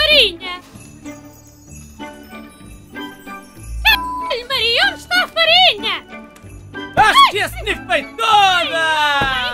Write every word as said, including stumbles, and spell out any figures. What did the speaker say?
farinha? Caralho, Maria, onde está a farinha? Acho que esse tinha feito toda!